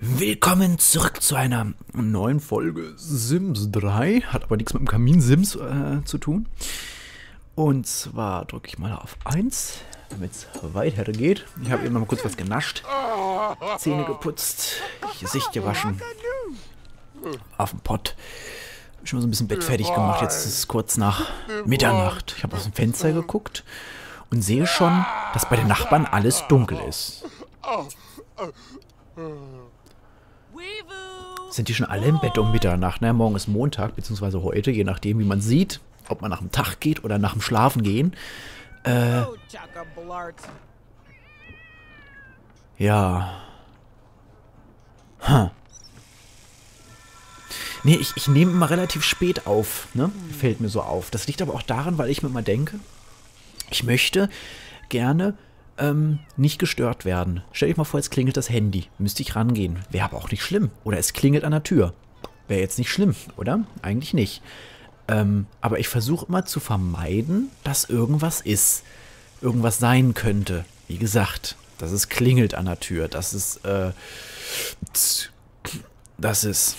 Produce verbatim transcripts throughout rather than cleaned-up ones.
Willkommen zurück zu einer neuen Folge Sims drei. Hat aber nichts mit dem Kamin-Sims äh, zu tun. Und zwar drücke ich mal auf eins, damit es weitergeht. Ich habe eben noch mal kurz was genascht. Zähne geputzt, Gesicht gewaschen. Auf dem Pott. Schon mal so ein bisschen Bett fertig gemacht. Jetzt ist es kurz nach Mitternacht. Ich habe aus dem Fenster geguckt und sehe schon, dass bei den Nachbarn alles dunkel ist. Sind die schon alle im Bett um Mitternacht? Na, morgen ist Montag, beziehungsweise heute, je nachdem, wie man sieht, ob man nach dem Tag geht oder nach dem Schlafen gehen. Äh, ja. Hm. Nee, ich, ich nehme immer relativ spät auf, ne? Fällt mir so auf. Das liegt aber auch daran, weil ich mir mal denke, ich möchte gerne ähm, nicht gestört werden. Stell dich mal vor, jetzt klingelt das Handy. Müsste ich rangehen. Wäre aber auch nicht schlimm. Oder es klingelt an der Tür. Wäre jetzt nicht schlimm, oder? Eigentlich nicht. Ähm, aber ich versuche immer zu vermeiden, dass irgendwas ist. Irgendwas sein könnte. Wie gesagt, dass es klingelt an der Tür. Dass es, äh, das ist...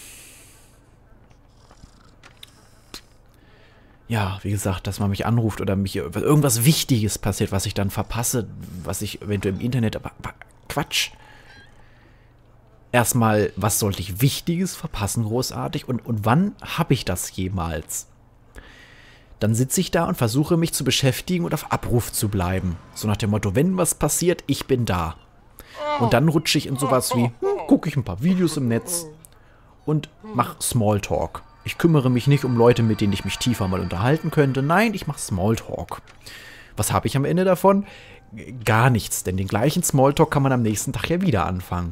Ja, wie gesagt, dass man mich anruft oder mich irgendwas Wichtiges passiert, was ich dann verpasse, was ich eventuell im Internet... Aber, aber Quatsch. Erstmal, was sollte ich Wichtiges verpassen, großartig? Und, und wann habe ich das jemals? Dann sitze ich da und versuche mich zu beschäftigen und auf Abruf zu bleiben. So nach dem Motto, wenn was passiert, ich bin da. Und dann rutsche ich in sowas wie, hm, gucke ich ein paar Videos im Netz und mache Smalltalk. Ich kümmere mich nicht um Leute, mit denen ich mich tiefer mal unterhalten könnte. Nein, ich mache Smalltalk. Was habe ich am Ende davon? Gar nichts, denn den gleichen Smalltalk kann man am nächsten Tag ja wieder anfangen.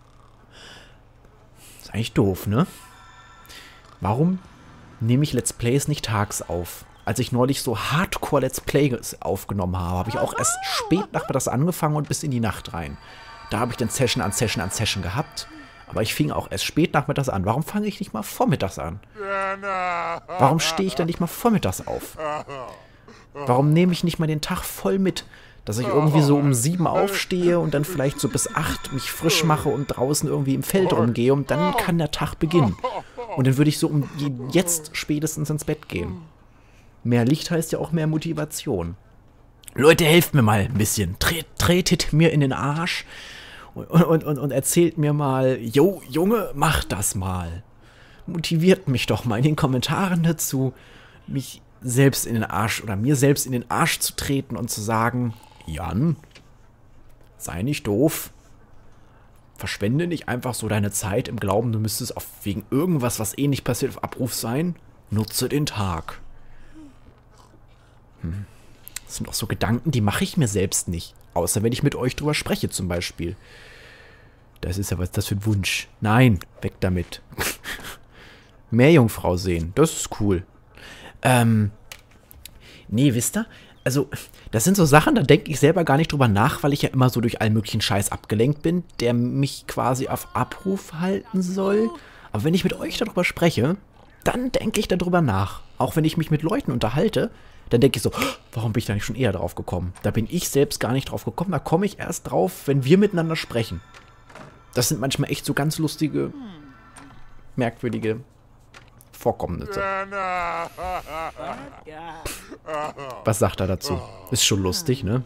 Ist eigentlich doof, ne? Warum nehme ich Let's Plays nicht tags auf? Als ich neulich so Hardcore Let's Plays aufgenommen habe, habe ich auch erst spät nachmittags angefangen und bis in die Nacht rein. Da habe ich dann Session an Session an Session gehabt. Aber ich fing auch erst spät nachmittags an. Warum fange ich nicht mal vormittags an? Warum stehe ich dann nicht mal vormittags auf? Warum nehme ich nicht mal den Tag voll mit? Dass ich irgendwie so um sieben aufstehe und dann vielleicht so bis acht mich frisch mache und draußen irgendwie im Feld rumgehe und dann kann der Tag beginnen. Und dann würde ich so um jetzt spätestens ins Bett gehen. Mehr Licht heißt ja auch mehr Motivation. Leute, helft mir mal ein bisschen. Tret, tretet mir in den Arsch. Und, und, und, und erzählt mir mal, yo, Junge, mach das mal. Motiviert mich doch mal in den Kommentaren dazu, mich selbst in den Arsch oder mir selbst in den Arsch zu treten und zu sagen, Jan, sei nicht doof. Verschwende nicht einfach so deine Zeit im Glauben, du müsstest auf wegen irgendwas, was eh nicht passiert, auf Abruf sein. Nutze den Tag. Hm. Das sind auch so Gedanken, die mache ich mir selbst nicht. Außer wenn ich mit euch drüber spreche zum Beispiel. Das ist ja, was ist das für ein Wunsch? Nein, weg damit. Meerjungfrau sehen, das ist cool. Ähm, nee, wisst ihr? Also, das sind so Sachen, da denke ich selber gar nicht drüber nach, weil ich ja immer so durch allen möglichen Scheiß abgelenkt bin, der mich quasi auf Abruf halten soll. Aber wenn ich mit euch darüber spreche, dann denke ich darüber nach. Auch wenn ich mich mit Leuten unterhalte, dann denke ich so, warum bin ich da nicht schon eher drauf gekommen? Da bin ich selbst gar nicht drauf gekommen. Da komme ich erst drauf, wenn wir miteinander sprechen. Das sind manchmal echt so ganz lustige, merkwürdige Vorkommnisse. Was sagt er dazu? Ist schon lustig, ne?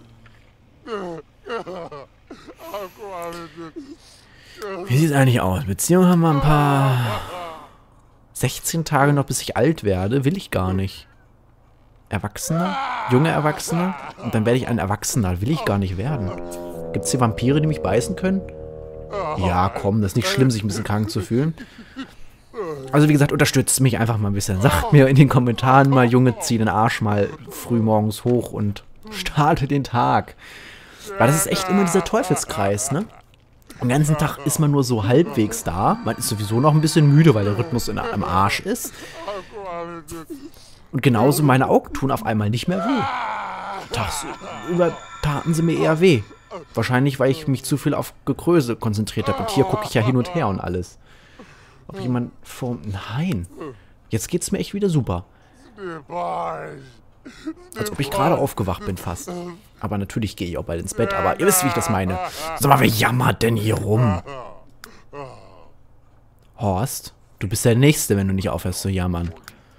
Wie sieht es eigentlich aus? Beziehung haben wir ein paar... sechzehn Tage noch, bis ich alt werde. Will ich gar nicht. Erwachsener, junge Erwachsene und dann werde ich ein Erwachsener. Will ich gar nicht werden. Gibt es hier Vampire, die mich beißen können? Ja, komm, das ist nicht schlimm, sich ein bisschen krank zu fühlen. Also wie gesagt, unterstützt mich einfach mal ein bisschen. Sagt mir in den Kommentaren mal, Junge, zieh den Arsch mal früh morgens hoch und starte den Tag. Weil das ist echt immer dieser Teufelskreis, ne? Den ganzen Tag ist man nur so halbwegs da. Man ist sowieso noch ein bisschen müde, weil der Rhythmus in, am Arsch ist. Und genauso meine Augen tun auf einmal nicht mehr weh. Tagsüber taten sie mir eher weh. Wahrscheinlich, weil ich mich zu viel auf Gekröse konzentriert habe. Und hier gucke ich ja hin und her und alles. Ob jemand vor... Nein. Jetzt geht's mir echt wieder super. Als ob ich gerade aufgewacht bin fast. Aber natürlich gehe ich auch bald ins Bett. Aber ihr wisst, wie ich das meine. Sag mal, wer jammert denn hier rum? Horst, du bist der Nächste, wenn du nicht aufhörst zu jammern.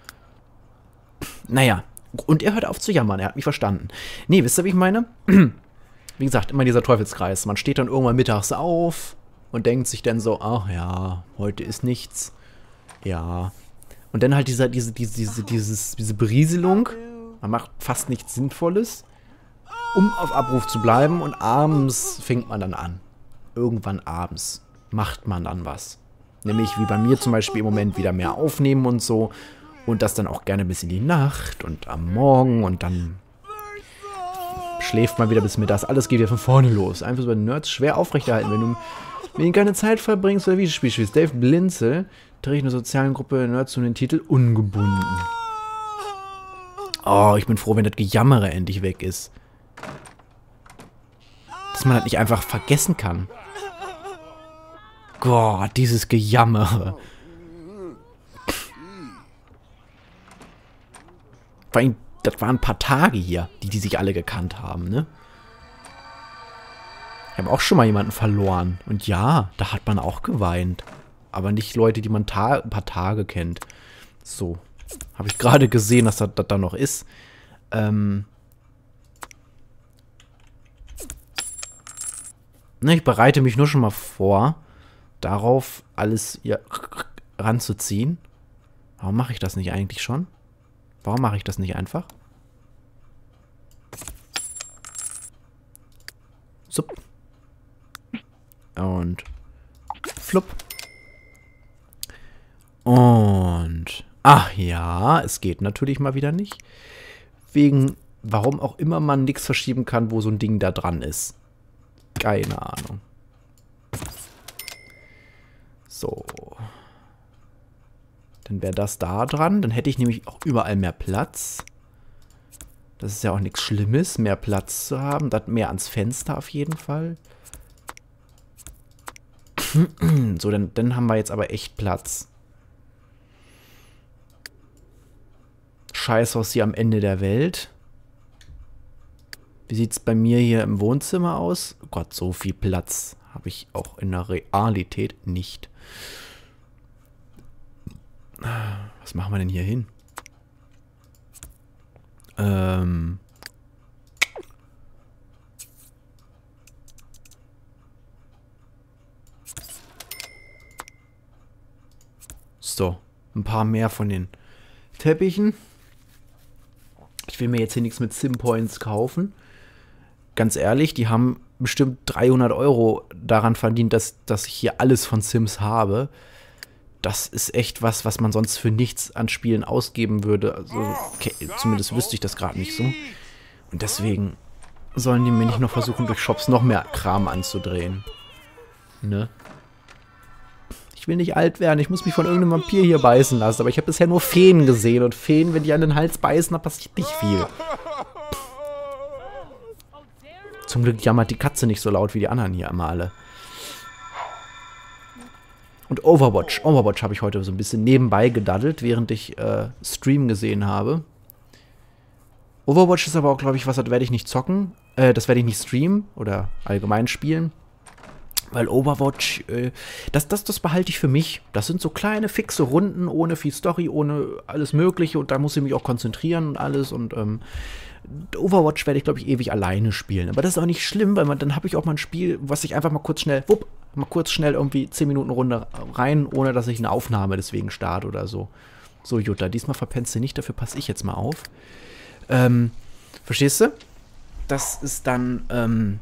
Naja, und er hört auf zu jammern, er hat mich verstanden. Nee, wisst ihr, wie ich meine? Wie gesagt, immer dieser Teufelskreis. Man steht dann irgendwann mittags auf und denkt sich dann so, ach ja, heute ist nichts. Ja. Und dann halt dieser, diese, diese, diese, dieses, diese Berieselung. Man macht fast nichts Sinnvolles, um auf Abruf zu bleiben. Und abends fängt man dann an. Irgendwann abends macht man dann was. Nämlich wie bei mir zum Beispiel im Moment wieder mehr aufnehmen und so. Und das dann auch gerne bis in die Nacht und am Morgen. Und dann schläft man wieder bis mittags. Alles geht wieder von vorne los. Einfach so bei Nerds schwer aufrechterhalten. Wenn du mit ihnen keine Zeit verbringst oder Videospiel spielst. Dave Blinzel trägt eine sozialen Gruppe Nerds zu den Titel ungebunden. Oh, ich bin froh, wenn das Gejammere endlich weg ist. Dass man das nicht einfach vergessen kann. Gott, dieses Gejammere. Vor allem, das waren ein paar Tage hier, die die sich alle gekannt haben, ne? Ich habe auch schon mal jemanden verloren. Und ja, da hat man auch geweint. Aber nicht Leute, die man ta- ein paar Tage kennt. So. Habe ich gerade gesehen, dass das, das da noch ist. Ähm. Ne, ich bereite mich nur schon mal vor, darauf alles hier ranzuziehen. Warum mache ich das nicht eigentlich schon? Warum mache ich das nicht einfach? Sup. Und flupp. Und ach ja, es geht natürlich mal wieder nicht. Wegen, warum auch immer man nichts verschieben kann, wo so ein Ding da dran ist. Keine Ahnung. So. Dann wäre das da dran. Dann hätte ich nämlich auch überall mehr Platz. Das ist ja auch nichts Schlimmes, mehr Platz zu haben. Das mehr ans Fenster auf jeden Fall. So, dann, dann haben wir jetzt aber echt Platz. Scheißhaus hier am Ende der Welt. Wie sieht es bei mir hier im Wohnzimmer aus? Oh Gott, so viel Platz habe ich auch in der Realität nicht. Was machen wir denn hier hin? Ähm. So, ein paar mehr von den Teppichen. Ich will mir jetzt hier nichts mit Sim-Points kaufen. Ganz ehrlich, die haben bestimmt dreihundert Euro daran verdient, dass, dass ich hier alles von Sims habe. Das ist echt was, was man sonst für nichts an Spielen ausgeben würde. Also, okay, zumindest wüsste ich das gerade nicht so. Und deswegen sollen die mir nicht noch versuchen, durch Shops noch mehr Kram anzudrehen. Ne? Ich will nicht alt werden, ich muss mich von irgendeinem Vampir hier beißen lassen. Aber ich habe bisher nur Feen gesehen. Und Feen, wenn die an den Hals beißen, da passiert nicht viel. Zum Glück jammert die Katze nicht so laut wie die anderen hier immer alle. Und Overwatch. Overwatch habe ich heute so ein bisschen nebenbei gedaddelt, während ich äh, Stream gesehen habe. Overwatch ist aber auch, glaube ich, was, das werde ich nicht zocken. Äh, das werde ich nicht streamen oder allgemein spielen. Weil Overwatch, äh, das, das, das behalte ich für mich. Das sind so kleine, fixe Runden, ohne viel Story, ohne alles Mögliche. Und da muss ich mich auch konzentrieren und alles. Und ähm, Overwatch werde ich, glaube ich, ewig alleine spielen. Aber das ist auch nicht schlimm, weil man, dann habe ich auch mal ein Spiel, was ich einfach mal kurz schnell, wupp, mal kurz schnell irgendwie zehn Minuten Runde rein, ohne dass ich eine Aufnahme deswegen starte oder so. So, Jutta, diesmal verpennst du nicht, dafür passe ich jetzt mal auf. Ähm, verstehst du? Das ist dann, ähm,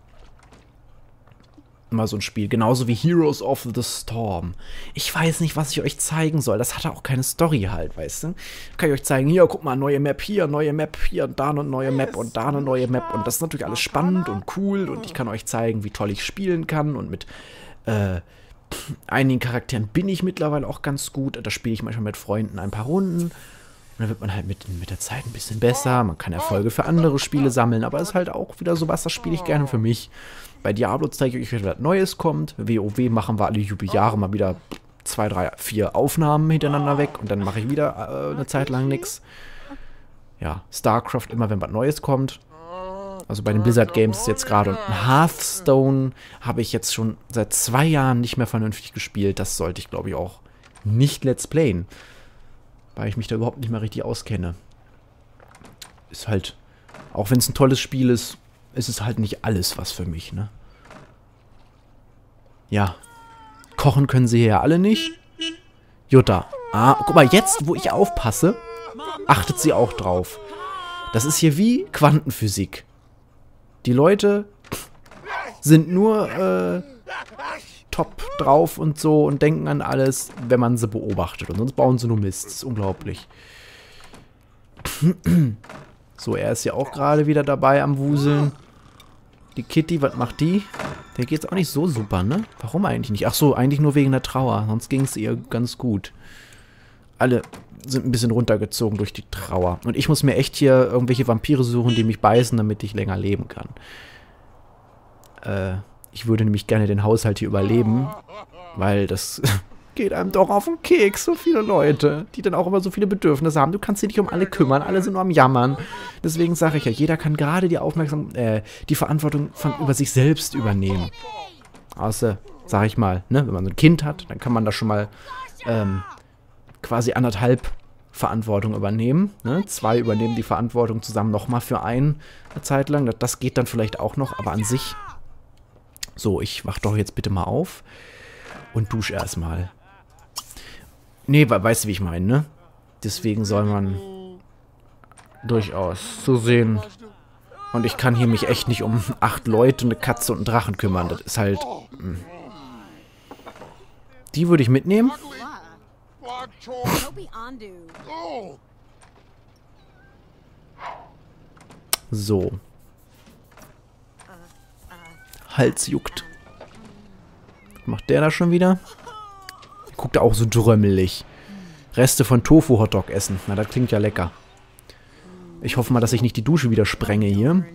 mal so ein Spiel. Genauso wie Heroes of the Storm. Ich weiß nicht, was ich euch zeigen soll. Das hatte auch keine Story halt, weißt du? Kann ich euch zeigen, hier, guck mal, neue Map hier, neue Map hier, da eine neue Map und da eine neue Map. Und das ist natürlich alles spannend und cool. Und ich kann euch zeigen, wie toll ich spielen kann. Und mit äh, einigen Charakteren bin ich mittlerweile auch ganz gut. Da spiele ich manchmal mit Freunden ein paar Runden. Und dann wird man halt mit, mit der Zeit ein bisschen besser. Man kann Erfolge für andere Spiele sammeln. Aber es ist halt auch wieder sowas, das spiele ich gerne für mich. Bei Diablo zeige ich euch, was Neues kommt. WoW machen wir alle Jubeljahre mal wieder zwei, drei, vier Aufnahmen hintereinander weg. Und dann mache ich wieder äh, eine Zeit lang nichts. Ja, StarCraft immer, wenn was Neues kommt. Also bei den Blizzard Games jetzt gerade. Und Hearthstone habe ich jetzt schon seit zwei Jahren nicht mehr vernünftig gespielt. Das sollte ich, glaube ich, auch nicht Let's Playen. Weil ich mich da überhaupt nicht mehr richtig auskenne. Ist halt, auch wenn es ein tolles Spiel ist, ist es halt nicht alles was für mich, ne? Ja. Kochen können sie hier ja alle nicht. Jutta. Ah, guck mal, jetzt, wo ich aufpasse, achtet sie auch drauf. Das ist hier wie Quantenphysik. Die Leute sind nur äh, top drauf und so und denken an alles, wenn man sie beobachtet. Und sonst bauen sie nur Mist. Das ist unglaublich. So, er ist ja auch gerade wieder dabei am Wuseln. Die Kitty, was macht die? Der geht's auch nicht so super, ne? Warum eigentlich nicht? Ach so, eigentlich nur wegen der Trauer. Sonst ging es ihr ganz gut. Alle sind ein bisschen runtergezogen durch die Trauer. Und ich muss mir echt hier irgendwelche Vampire suchen, die mich beißen, damit ich länger leben kann. Äh, ich würde nämlich gerne den Haushalt hier überleben, weil das geht einem doch auf den Keks, so viele Leute, die dann auch immer so viele Bedürfnisse haben. Du kannst dich nicht um alle kümmern, alle sind nur am Jammern. Deswegen sage ich ja, jeder kann gerade die Aufmerksamkeit, äh, die Verantwortung von über sich selbst übernehmen. Außer, sag ich mal, ne, wenn man so ein Kind hat, dann kann man da schon mal ähm, quasi anderthalb Verantwortung übernehmen. Ne? Zwei übernehmen die Verantwortung zusammen nochmal für einen eine Zeit lang. Das, das geht dann vielleicht auch noch, aber an sich. So, ich wach doch jetzt bitte mal auf und dusche erstmal. Nee, weißt du, wie ich meine, ne? Deswegen soll man durchaus so sehen. Und ich kann hier mich echt nicht um acht Leute, eine Katze und einen Drachen kümmern. Das ist halt... Mh. Die würde ich mitnehmen. So. Hals juckt. Was macht der da schon wieder? Guckt da auch so drömmelig. Reste von Tofu-Hotdog essen. Na, das klingt ja lecker. Ich hoffe mal, dass ich nicht die Dusche wieder sprenge hier.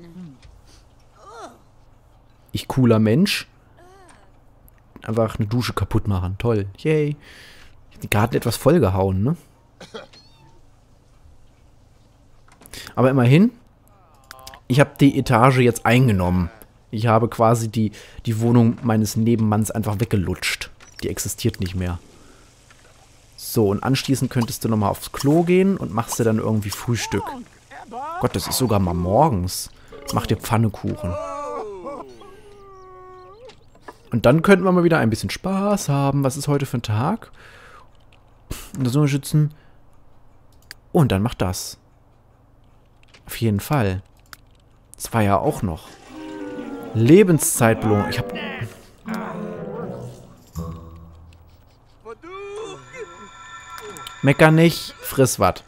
Ich cooler Mensch. Einfach eine Dusche kaputt machen. Toll. Yay. Ich hab die Garten etwas vollgehauen, ne? Aber immerhin, ich habe die Etage jetzt eingenommen. Ich habe quasi die, die Wohnung meines Nebenmanns einfach weggelutscht. Die existiert nicht mehr. So, und anschließend könntest du nochmal aufs Klo gehen und machst dir dann irgendwie Frühstück. Gott, das ist sogar mal morgens. Mach dir Pfannekuchen. Und dann könnten wir mal wieder ein bisschen Spaß haben. Was ist heute für ein Tag? Und da so sitzen. Und dann macht das. Auf jeden Fall. Das war ja auch noch. Lebenszeitbelohnung. Ich hab... Mecker nicht. Friss was.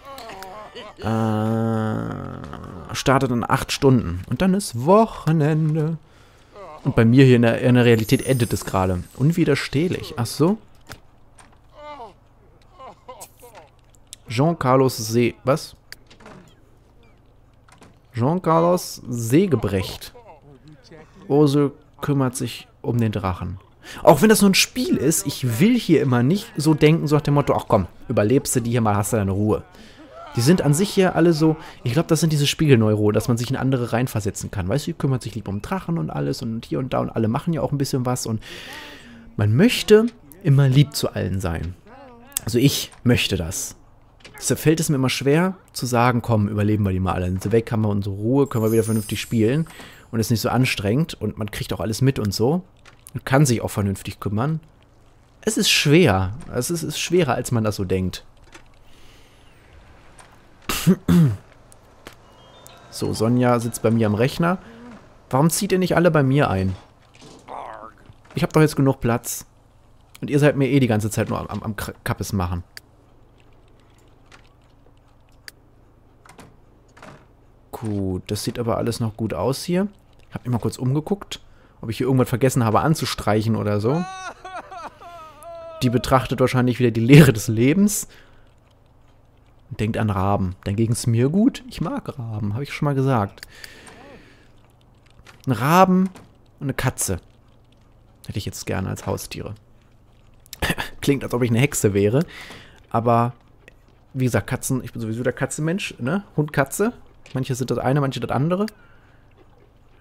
Äh, startet in acht Stunden. Und dann ist Wochenende. Und bei mir hier in der, in der Realität endet es gerade. Unwiderstehlich. Ach so. Jean-Carlos See... Was? Jean-Carlos Seegebrecht. Ursel kümmert sich um den Drachen. Auch wenn das nur ein Spiel ist, ich will hier immer nicht so denken, so nach dem Motto, ach komm, überlebst du die hier mal, hast du deine Ruhe. Die sind an sich hier alle so, ich glaube, das sind diese Spiegelneuronen, dass man sich in andere reinversetzen kann. Weißt du, die kümmert sich lieber um Drachen und alles und hier und da und alle machen ja auch ein bisschen was und man möchte immer lieb zu allen sein. Also ich möchte das. Deshalb fällt es mir immer schwer zu sagen, komm, überleben wir die mal alle. Dann sind sie weg, haben wir unsere Ruhe, können wir wieder vernünftig spielen und es ist nicht so anstrengend und man kriegt auch alles mit und so und kann sich auch vernünftig kümmern. Es ist schwer. Es ist, es ist schwerer, als man das so denkt. So, Sonja sitzt bei mir am Rechner. Warum zieht ihr nicht alle bei mir ein? Ich habe doch jetzt genug Platz. Und ihr seid mir eh die ganze Zeit nur am, am, am Kappes machen. Gut, das sieht aber alles noch gut aus hier. Ich habe mich mal kurz umgeguckt, ob ich hier irgendwas vergessen habe anzustreichen oder so. Die betrachtet wahrscheinlich wieder die Leere des Lebens. Und denkt an Raben. Dann ging es mir gut. Ich mag Raben, habe ich schon mal gesagt. Ein Raben und eine Katze. Hätte ich jetzt gerne als Haustiere. Klingt, als ob ich eine Hexe wäre. Aber, wie gesagt, Katzen, ich bin sowieso der Katzenmensch, ne? Hund, Katze. Manche sind das eine, manche das andere.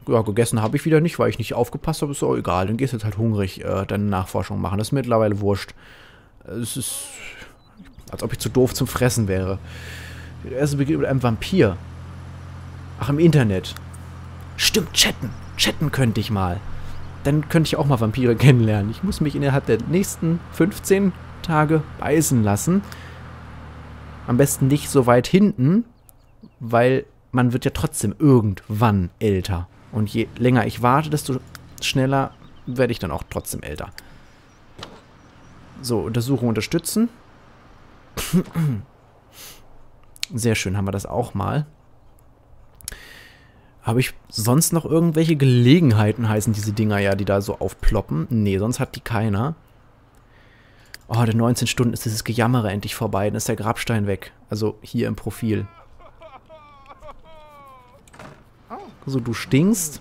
Ja, gegessen habe ich wieder nicht, weil ich nicht aufgepasst habe. Ist auch egal. Dann gehst du jetzt halt hungrig äh, deine Nachforschung machen. Das ist mittlerweile wurscht. Es ist, als ob ich zu doof zum Fressen wäre. Der erste Beginn mit einem Vampir. Ach, im Internet. Stimmt, chatten. Chatten könnte ich mal. Dann könnte ich auch mal Vampire kennenlernen. Ich muss mich innerhalb der nächsten fünfzehn Tage beißen lassen. Am besten nicht so weit hinten, weil man wird ja trotzdem irgendwann älter. Und je länger ich warte, desto schneller werde ich dann auch trotzdem älter. So, Untersuchung unterstützen. Sehr schön, haben wir das auch mal. Habe ich sonst noch irgendwelche Gelegenheiten, heißen diese Dinger ja, die da so aufploppen? Nee, sonst hat die keiner. Oh, der neunzehn Stunden ist dieses Gejammere endlich vorbei. Dann ist der Grabstein weg. Also hier im Profil. So, du stinkst.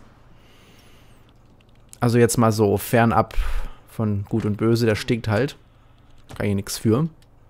Also jetzt mal so fernab von Gut und Böse. Der stinkt halt. Kann ich nichts für.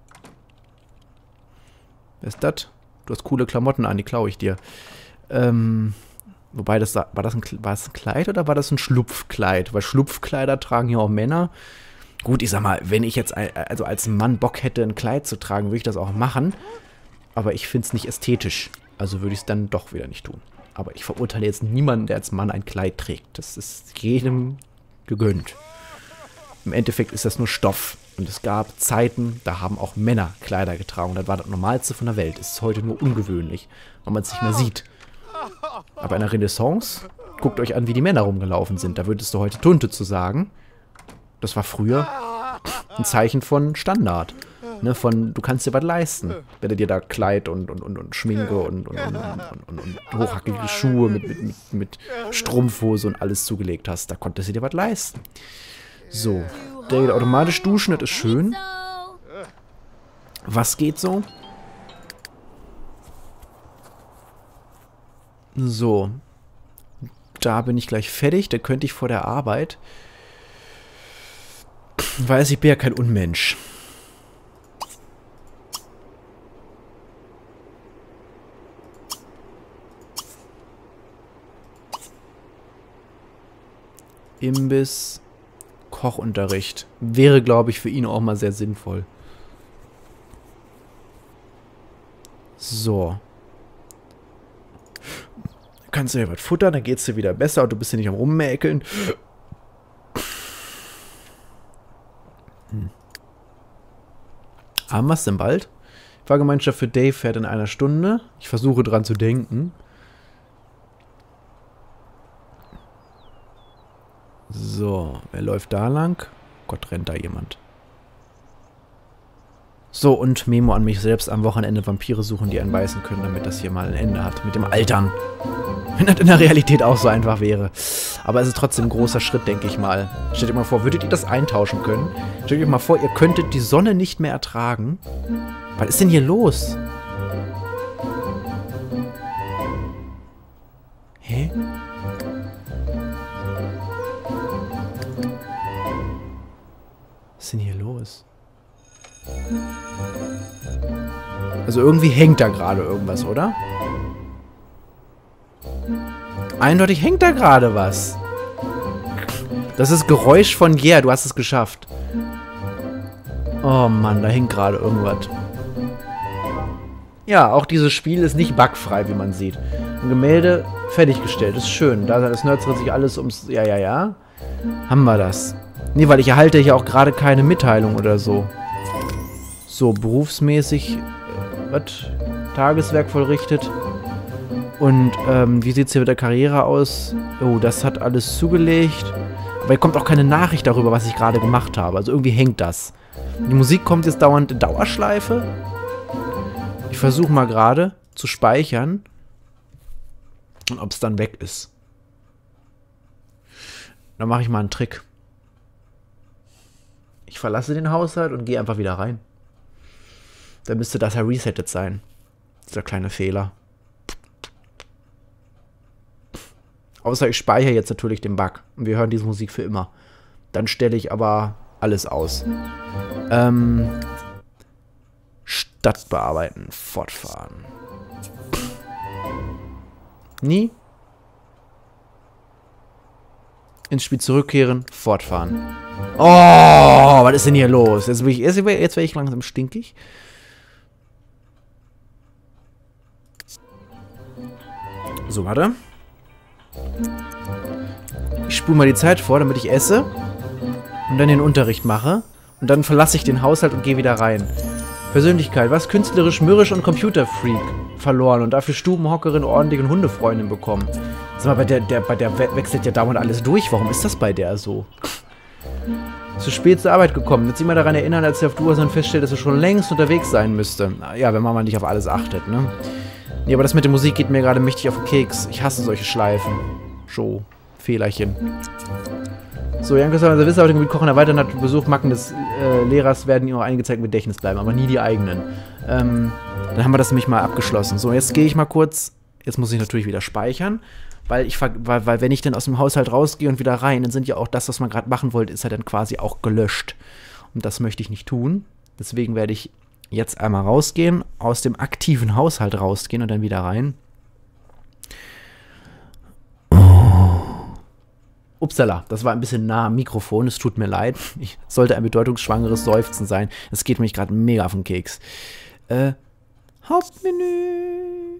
Wer ist das? Du hast coole Klamotten an, die klaue ich dir. Ähm, wobei, das war das, ein, war das ein Kleid oder war das ein Schlupfkleid? Weil Schlupfkleider tragen ja auch Männer. Gut, ich sag mal, wenn ich jetzt also als Mann Bock hätte, ein Kleid zu tragen, würde ich das auch machen. Aber ich finde es nicht ästhetisch. Also würde ich es dann doch wieder nicht tun. Aber ich verurteile jetzt niemanden, der als Mann ein Kleid trägt. Das ist jedem gegönnt. Im Endeffekt ist das nur Stoff. Und es gab Zeiten, da haben auch Männer Kleider getragen. Das war das Normalste von der Welt. Es ist heute nur ungewöhnlich, weil man es nicht mehr sieht. Aber in der Renaissance, guckt euch an, wie die Männer rumgelaufen sind. Da würdest du heute Tunte zu sagen. Das war früher ein Zeichen von Standard. Ne, von, du kannst dir was leisten, wenn du dir da Kleid und, und, und, und Schminke und, und, und, und, und, und hochhackige Schuhe mit, mit, mit, mit Strumpfhose und alles zugelegt hast. Da konntest du dir was leisten. So, der geht automatisch duschen, das ist schön. Was geht so? So, da bin ich gleich fertig. Da könnte ich vor der Arbeit... Weiß, ich bin ja kein Unmensch. Imbiss, Kochunterricht. Wäre, glaube ich, für ihn auch mal sehr sinnvoll. So. Kannst du dir was futtern, dann geht's dir wieder besser und du bist ja nicht am Rummäkeln. Hm. Haben wir es denn bald? Fahrgemeinschaft für Dave fährt in einer Stunde. Ich versuche dran zu denken. So, wer läuft da lang? Gott, rennt da jemand. So, und Memo an mich selbst, am Wochenende Vampire suchen, die einen beißen können, damit das hier mal ein Ende hat. Mit dem Altern. Wenn das in der Realität auch so einfach wäre. Aber es ist trotzdem ein großer Schritt, denke ich mal. Stellt euch mal vor, würdet ihr das eintauschen können? Stellt euch mal vor, ihr könntet die Sonne nicht mehr ertragen. Was ist denn hier los? Hä? Was ist denn hier los? Also irgendwie hängt da gerade irgendwas, oder? Eindeutig hängt da gerade was. Das ist Geräusch von Yeah, du hast es geschafft. Oh Mann, da hängt gerade irgendwas. Ja, auch dieses Spiel ist nicht bugfrei, wie man sieht. Ein Gemälde fertiggestellt, ist schön. Da das nördert sich alles ums... Ja, ja, ja. Haben wir das. Nee, weil ich erhalte hier auch gerade keine Mitteilung oder so. So, berufsmäßig... Äh, was? Tageswerk vollrichtet. Und, ähm, wie sieht es hier mit der Karriere aus? Oh, das hat alles zugelegt. Aber hier kommt auch keine Nachricht darüber, was ich gerade gemacht habe. Also irgendwie hängt das. Die Musik kommt jetzt dauernd in Dauerschleife. Ich versuche mal gerade zu speichern. Und ob es dann weg ist. Dann mache ich mal einen Trick. Ich verlasse den Haushalt und gehe einfach wieder rein. Dann müsste das ja resettet sein. Dieser kleine Fehler. Außer ich speichere jetzt natürlich den Bug. Und wir hören diese Musik für immer. Dann stelle ich aber alles aus. Ähm... Stadt bearbeiten. Fortfahren. Nie? ins Spiel zurückkehren, fortfahren. Oh, was ist denn hier los? Jetzt, bin ich, jetzt, jetzt werde ich langsam stinkig. So, warte. Ich spule mal die Zeit vor, damit ich esse und dann den Unterricht mache. Und dann verlasse ich den Haushalt und gehe wieder rein. Persönlichkeit, was künstlerisch, mürrisch und Computerfreak verloren und dafür Stubenhockerin, ordentliche Hundefreundin bekommen. Sag mal, bei der, der, bei der wechselt ja dauernd alles durch. Warum ist das bei der so? Zu spät zur Arbeit gekommen. Wird sich mal daran erinnern, als sie auf die Uhr dann feststellt, dass sie schon längst unterwegs sein müsste. Ja, wenn man mal nicht auf alles achtet, ne? Nee, aber das mit der Musik geht mir gerade mächtig auf den Keks. Ich hasse solche Schleifen. Show. Fehlerchen. So, Janke soll unser Wissen auf dem Gebiet Kochen erweitern hat. Besuch Macken des äh, Lehrers werden ihm auch eingezeigt im Gedächtnis bleiben, aber nie die eigenen. Ähm, dann haben wir das nämlich mal abgeschlossen. So, jetzt gehe ich mal kurz. Jetzt muss ich natürlich wieder speichern, weil ich weil, weil wenn ich dann aus dem Haushalt rausgehe und wieder rein, dann sind ja auch das, was man gerade machen wollte, ist ja dann quasi auch gelöscht. Und das möchte ich nicht tun. Deswegen werde ich jetzt einmal rausgehen, aus dem aktiven Haushalt rausgehen und dann wieder rein. Upsala, das war ein bisschen nah am Mikrofon, es tut mir leid. Ich sollte ein bedeutungsschwangeres Seufzen sein. Es geht mich gerade mega auf den Keks. Äh, Hauptmenü.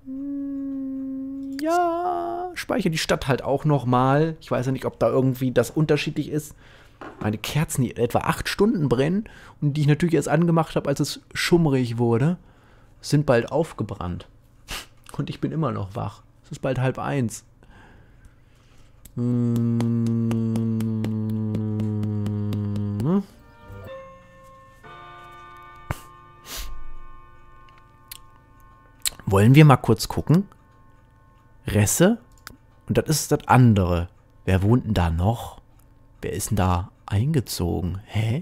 Ja, speichere die Stadt halt auch nochmal. Ich weiß ja nicht, ob da irgendwie das unterschiedlich ist. Meine Kerzen, die etwa acht Stunden brennen und die ich natürlich erst angemacht habe, als es schummrig wurde, sind bald aufgebrannt. Und ich bin immer noch wach. Es ist bald halb eins. Hm. Wollen wir mal kurz gucken? Resse? Und das ist das andere. Wer wohnt denn da noch? Wer ist denn da eingezogen? Hä?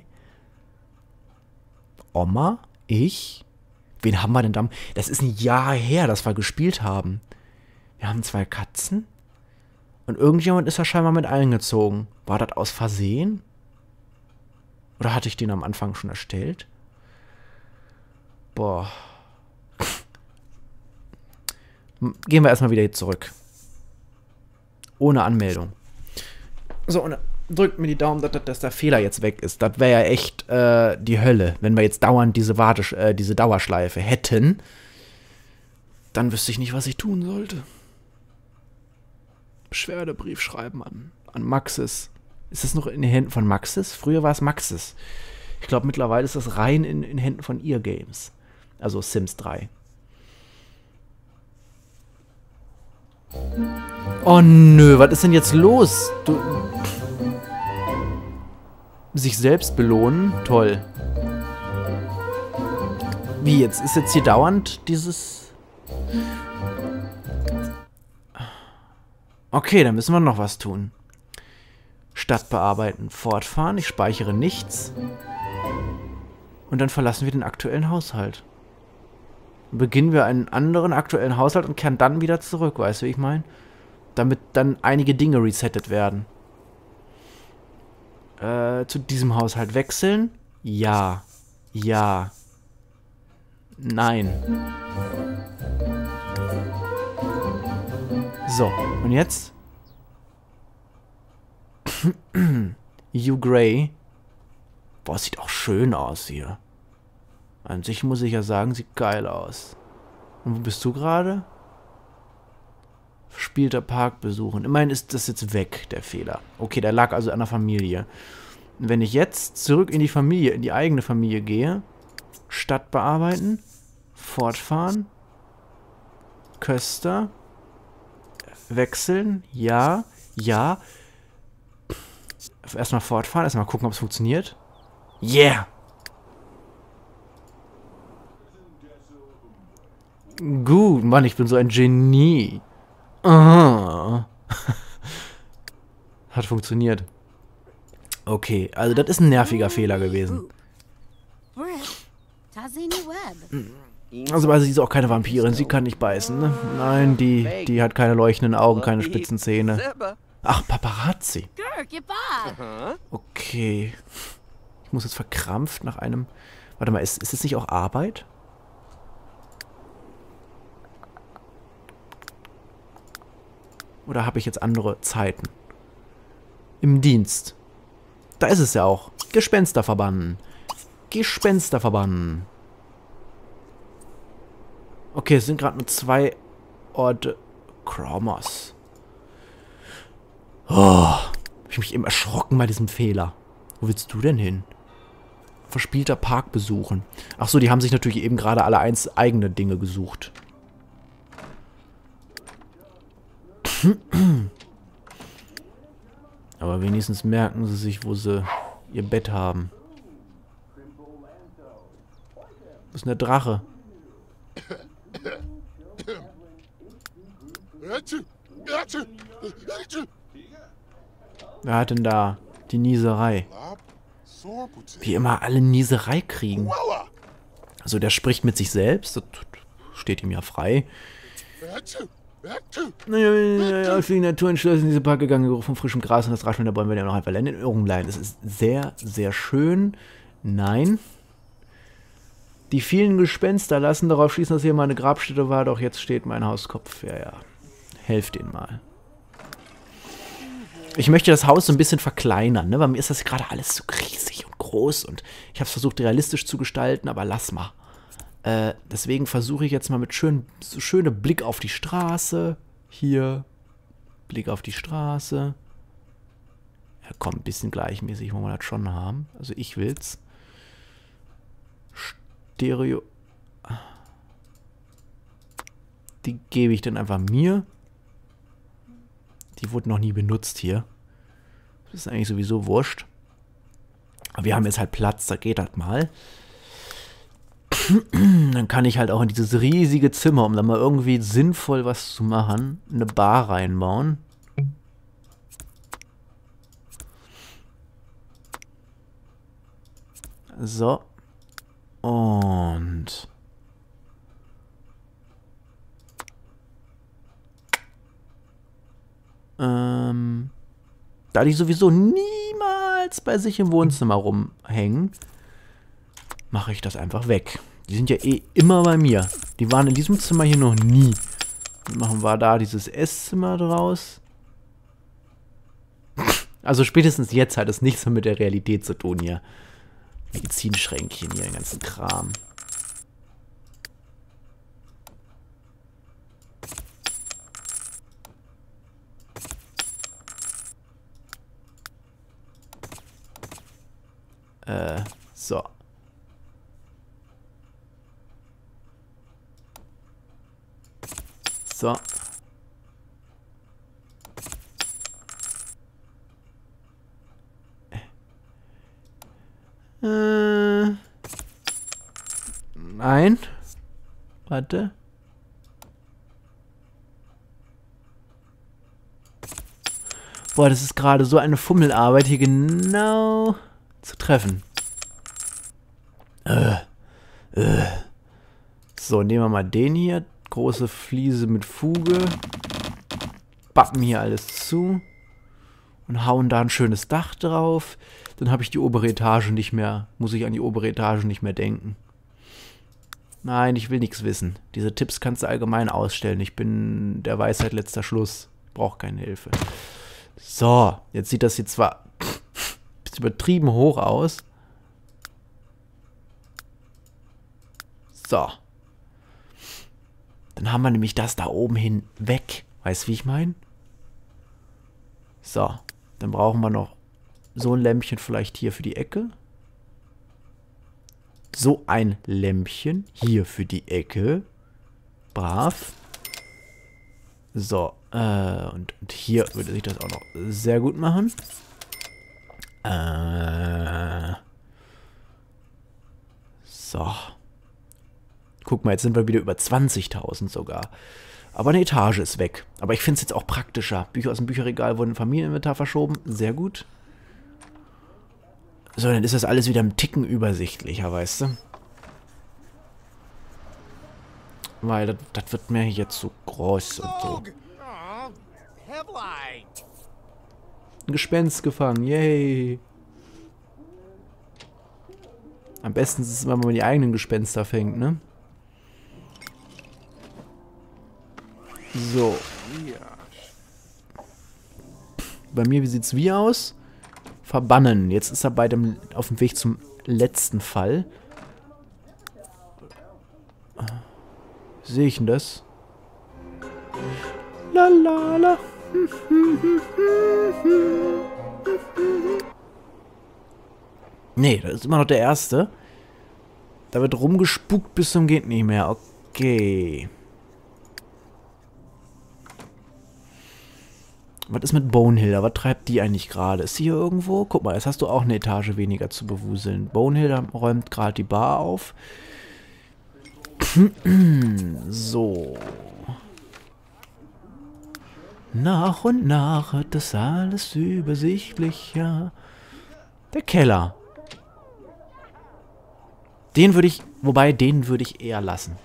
Oma? Ich? Wen haben wir denn da? Das ist ein Jahr her, dass wir gespielt haben. Wir haben zwei Katzen. Und irgendjemand ist da scheinbar mit eingezogen. War das aus Versehen? Oder hatte ich den am Anfang schon erstellt? Boah. Gehen wir erstmal wieder hier zurück. Ohne Anmeldung. So, und drückt mir die Daumen, dass, dass der Fehler jetzt weg ist. Das wäre ja echt äh, die Hölle, wenn wir jetzt dauernd diese, Wartesch äh, diese Dauerschleife hätten. Dann wüsste ich nicht, was ich tun sollte. Beschwerdebrief schreiben an, an Maxis. Ist das noch in den Händen von Maxis? Früher war es Maxis. Ich glaube, mittlerweile ist das rein in den Händen von ihr Games. Also Sims drei. Oh nö, was ist denn jetzt los? Du sich selbst belohnen? Toll. Wie jetzt? Ist jetzt hier dauernd dieses... Okay, dann müssen wir noch was tun. Stadt bearbeiten, fortfahren. Ich speichere nichts. Und dann verlassen wir den aktuellen Haushalt. Dann beginnen wir einen anderen aktuellen Haushalt und kehren dann wieder zurück. Weißt du, wie ich meine? Damit dann einige Dinge resettet werden. Äh, zu diesem Haushalt wechseln? Ja. Ja. Nein. So, und jetzt? Hugh Gray. Boah, sieht auch schön aus hier. An sich muss ich ja sagen, sieht geil aus. Und wo bist du gerade? Verspielter Park besuchen. Immerhin ist das jetzt weg, der Fehler. Okay, der lag also an der Familie. Und wenn ich jetzt zurück in die Familie, in die eigene Familie gehe, Stadt bearbeiten, fortfahren, Köster, wechseln, ja, ja. Erstmal fortfahren, erstmal gucken, ob es funktioniert. Yeah! Gut, Mann, ich bin so ein Genie. Aha. Hat funktioniert. Okay, also das ist ein nerviger Fehler gewesen. Also, also sie ist auch keine Vampirin, sie kann nicht beißen, ne? Nein, die, die hat keine leuchtenden Augen, keine spitzen Zähne. Ach, Paparazzi. Okay. Ich muss jetzt verkrampft nach einem... Warte mal, ist, ist es nicht auch Arbeit? Oder habe ich jetzt andere Zeiten? im Dienst. Da ist es ja auch. Gespenster verbannen. Gespenster verbannen. Okay, es sind gerade nur zwei Orte. Kromos. Oh, hab ich mich eben erschrocken bei diesem Fehler. Wo willst du denn hin? Verspielter Park besuchen. Ach so, die haben sich natürlich eben gerade alle eins eigene Dinge gesucht. Aber wenigstens merken sie sich, wo sie ihr Bett haben. Wo ist denn der Drache? Wer hat denn da die Nieserei? Wie immer alle Nieserei kriegen. Also der spricht mit sich selbst. Das steht ihm ja frei. Naja, aus der Natur entschlossen in diese Park gegangen, Geruch von frischem Gras und das Rascheln der Bäume werden ja noch einfach in Erinnerung bleiben. Es ist sehr, sehr schön. Nein. Die vielen Gespenster lassen darauf schließen, dass hier mal eine Grabstätte war, doch jetzt steht mein Hauskopf. Ja, ja. Helft ihnen mal. Ich möchte das Haus so ein bisschen verkleinern, ne? Bei mir ist das gerade alles so riesig und groß und ich habe es versucht realistisch zu gestalten, aber lass mal. Äh, deswegen versuche ich jetzt mal mit schön, so schönem Blick auf die Straße. Hier. Blick auf die Straße. Ja, komm, ein bisschen gleichmäßig wollen wir das schon haben. Also ich will's. Stereo. Die gebe ich dann einfach mir. Die wurde noch nie benutzt hier. Das ist eigentlich sowieso wurscht. Aber wir haben jetzt halt Platz, da geht das mal. Dann kann ich halt auch in dieses riesige Zimmer, um da mal irgendwie sinnvoll was zu machen, eine Bar reinbauen. So. Und... Ähm, da die sowieso niemals bei sich im Wohnzimmer rumhängen, mache ich das einfach weg. Die sind ja eh immer bei mir. Die waren in diesem Zimmer hier noch nie. Dann machen wir da dieses Esszimmer draus. Also spätestens jetzt hat es nichts mehr mit der Realität zu tun hier. Medizinschränkchen hier, den ganzen Kram. Äh, so. So. Äh. Nein. Warte. Boah, das ist gerade so eine Fummelarbeit, hier genau zu treffen. Äh. Äh. So, nehmen wir mal den hier. Große Fliese mit Fuge. Bappen hier alles zu. Und hauen da ein schönes Dach drauf. Dann habe ich die obere Etage nicht mehr. Muss ich an die obere Etage nicht mehr denken. Nein, ich will nichts wissen. Diese Tipps kannst du allgemein ausstellen. Ich bin der Weisheit letzter Schluss. Brauche keine Hilfe. So, jetzt sieht das hier zwar ein bisschen übertrieben hoch aus. So. Dann haben wir nämlich das da oben hin weg. Weißt du, wie ich meine? So. Dann brauchen wir noch so ein Lämpchen vielleicht hier für die Ecke. So ein Lämpchen hier für die Ecke. Brav. So. Äh, und, und hier würde sich das auch noch sehr gut machen. Äh. So. Guck mal, jetzt sind wir wieder über zwanzigtausend sogar. Aber eine Etage ist weg. Aber ich finde es jetzt auch praktischer. Bücher aus dem Bücherregal wurden im Familieninventar verschoben. Sehr gut. So, dann ist das alles wieder ein Ticken übersichtlicher, weißt du? Weil das, das wird mir jetzt so groß und so. Ein Gespenst gefangen, yay. Am besten ist es, wenn man die eigenen Gespenster fängt, ne? So. bei mir, wie sieht's wie aus? Verbannen. Jetzt ist er bei dem, auf dem Weg zum letzten Fall. Sehe ich denn das? La la la. Nee, das ist immer noch der erste. Da wird rumgespukt bis zum geht nicht mehr. Okay. Was ist mit Bonehilda? Was treibt die eigentlich gerade? Ist sie hier irgendwo? Guck mal, jetzt hast du auch eine Etage weniger zu bewuseln. Bonehilda räumt gerade die Bar auf. So. Nach und nach wird das alles übersichtlicher. Der Keller. Den würde ich, wobei, den würde ich eher lassen.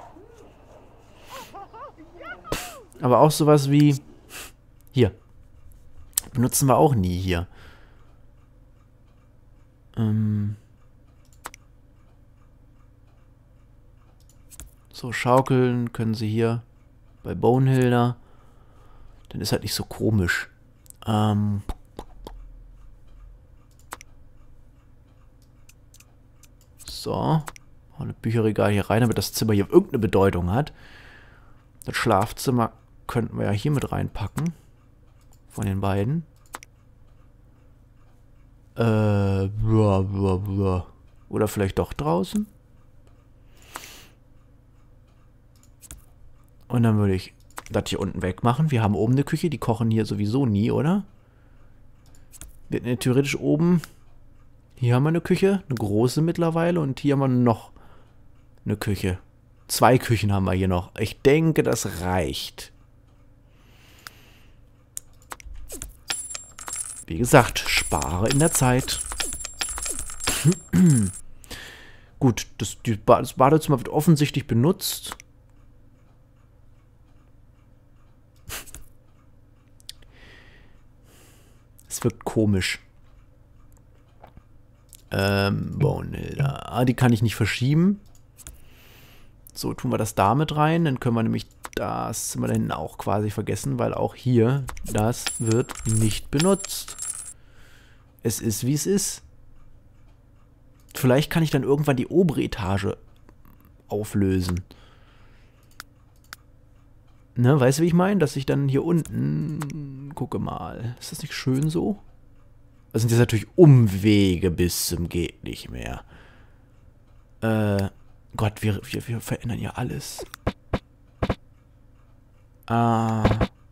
Aber auch sowas wie, hier. Benutzen wir auch nie hier. Ähm. So, schaukeln können sie hier bei Bonehilda. Dann ist halt nicht so komisch. Ähm. So. Auch eine Bücherregal hier rein, damit das Zimmer hier irgendeine Bedeutung hat. Das Schlafzimmer könnten wir ja hier mit reinpacken. Von den beiden. Äh, blah, blah, blah. Oder vielleicht doch draußen. Und dann würde ich das hier unten wegmachen. Wir haben oben eine Küche, die kochen hier sowieso nie, oder? Wir hätten theoretisch oben... Hier haben wir eine Küche, eine große mittlerweile. Und hier haben wir noch eine Küche. Zwei Küchen haben wir hier noch. Ich denke, das reicht. Wie gesagt, spare in der Zeit. Gut, das, die ba das Badezimmer wird offensichtlich benutzt. Es wirkt komisch. Ähm, Bonehilda. Ah, die kann ich nicht verschieben. So, tun wir das da mit rein. Dann können wir nämlich das Zimmer da hinten auch quasi vergessen, weil auch hier, das wird nicht benutzt. Es ist, wie es ist. Vielleicht kann ich dann irgendwann die obere Etage auflösen. Ne, weißt du, wie ich meine? Dass ich dann hier unten... Gucke mal. Ist das nicht schön so? Das sind jetzt natürlich Umwege bis zum geht nicht mehr. Äh, Gott, wir, wir, wir verändern ja alles. Ah.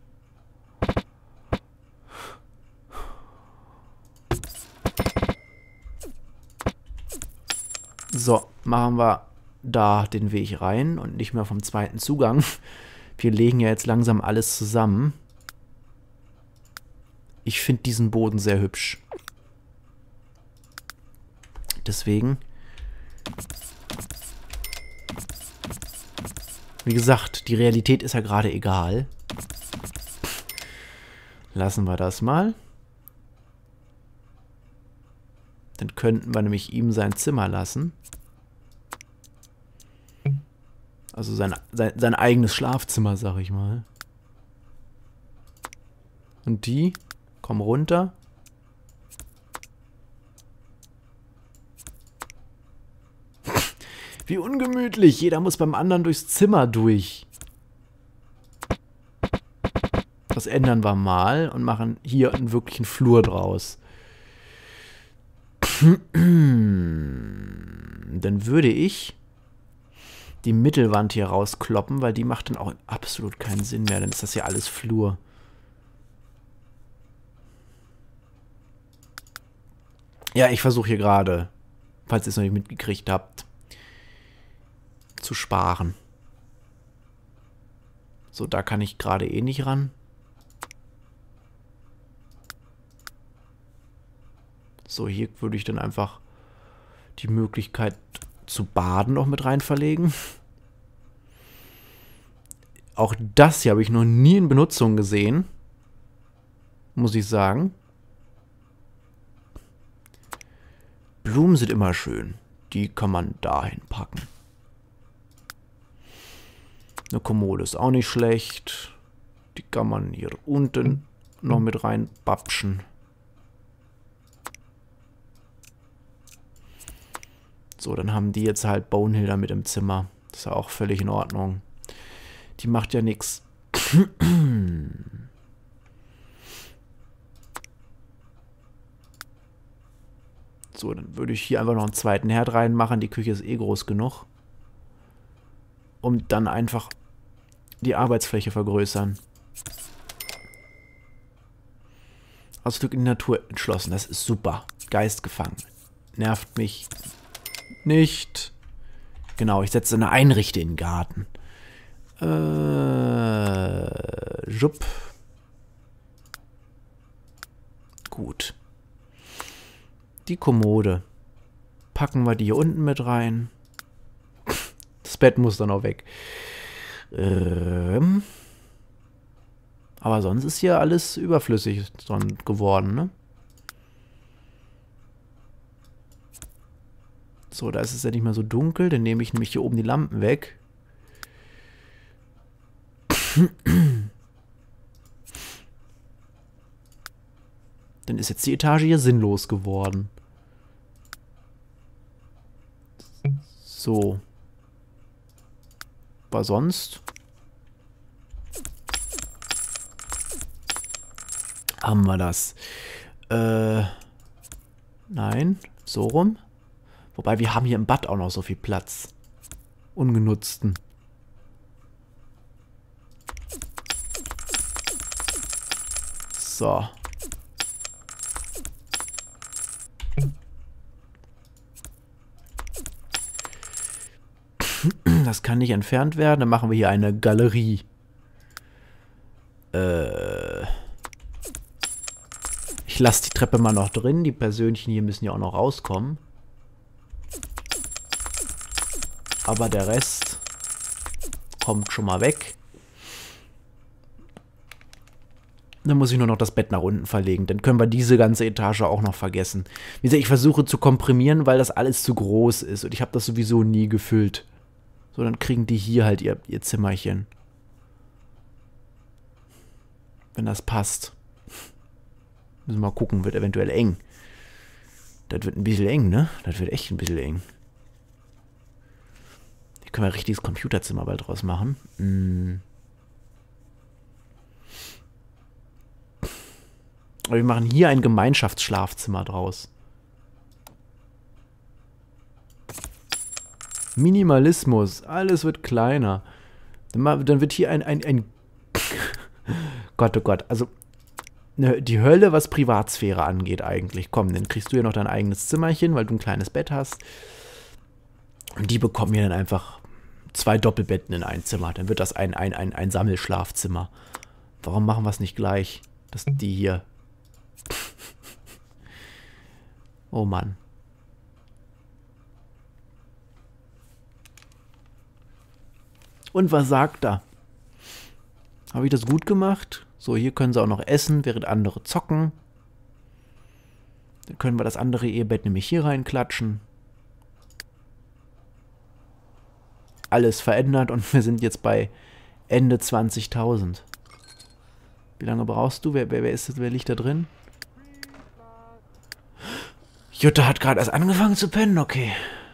So, machen wir da den Weg rein und nicht mehr vom zweiten Zugang. Wir legen ja jetzt langsam alles zusammen. Ich finde diesen Boden sehr hübsch. Deswegen. Wie gesagt, die Realität ist ja gerade egal. Lassen wir das mal. Dann könnten wir nämlich ihm sein Zimmer lassen. Also sein, sein, sein eigenes Schlafzimmer, sag ich mal. Und die kommen runter. Wie ungemütlich. Jeder muss beim anderen durchs Zimmer durch. Das ändern wir mal und machen hier einen wirklichen Flur draus. Dann würde ich die Mittelwand hier rauskloppen, weil die macht dann auch absolut keinen Sinn mehr. Dann ist das ja alles Flur. Ja, ich versuche hier gerade, falls ihr es noch nicht mitgekriegt habt, zu sparen. So, da kann ich gerade eh nicht ran. So, hier würde ich dann einfach die Möglichkeit zu baden noch mit rein verlegen. Auch das hier habe ich noch nie in Benutzung gesehen. Muss ich sagen. Blumen sind immer schön. Die kann man dahin packen. Eine Kommode ist auch nicht schlecht. Die kann man hier unten noch mit rein babschen. So, dann haben die jetzt halt Bonehill mit im Zimmer. Das ist ja auch völlig in Ordnung. Die macht ja nichts. So, dann würde ich hier einfach noch einen zweiten Herd reinmachen. Die Küche ist eh groß genug. Und dann einfach die Arbeitsfläche vergrößern. Ausflug in die Natur entschlossen. Das ist super. Geist gefangen. Nervt mich nicht. Genau, ich setze eine Einrichte in den Garten. Äh, Jupp. Gut. Die Kommode. Packen wir die hier unten mit rein. Das Bett muss dann auch weg. Ähm. Aber sonst ist hier alles überflüssig geworden, ne? So, da ist es ja nicht mehr so dunkel. Dann nehme ich nämlich hier oben die Lampen weg. Dann ist jetzt die Etage hier sinnlos geworden. So. Aber sonst haben wir das. Äh, nein, so rum. Wobei, wir haben hier im Bad auch noch so viel Platz. Ungenutzten. So. Das kann nicht entfernt werden. Dann machen wir hier eine Galerie. Äh... Ich lasse die Treppe mal noch drin. Die Persönchen hier müssen ja auch noch rauskommen. Aber der Rest kommt schon mal weg. Dann muss ich nur noch das Bett nach unten verlegen. Dann können wir diese ganze Etage auch noch vergessen. Wie gesagt, ich versuche zu komprimieren, weil das alles zu groß ist. Und ich habe das sowieso nie gefüllt. So, dann kriegen die hier halt ihr, ihr Zimmerchen. Wenn das passt. Müssen wir mal gucken, wird eventuell eng. Das wird ein bisschen eng, ne? Das wird echt ein bisschen eng. Hier können wir ein richtiges Computerzimmer bald draus machen. Hm. Aber wir machen hier ein Gemeinschaftsschlafzimmer draus. Minimalismus. Alles wird kleiner. Dann wird hier ein... ein, ein Gott, oh Gott. Also... Die Hölle, was Privatsphäre angeht eigentlich. Komm, dann kriegst du ja noch dein eigenes Zimmerchen, weil du ein kleines Bett hast. Und die bekommen ja dann einfach zwei Doppelbetten in ein Zimmer. Dann wird das ein, ein, ein, ein Sammelschlafzimmer. Warum machen wir es nicht gleich? Dass die hier... Oh Mann. Und was sagt er? Habe ich das gut gemacht? So, hier können sie auch noch essen, während andere zocken. Dann können wir das andere Ehebett nämlich hier reinklatschen. Alles verändert und wir sind jetzt bei Ende zwanzigtausend. Wie lange brauchst du? Wer, wer, wer, ist, wer liegt da drin? Jutta hat gerade erst angefangen zu pennen, okay.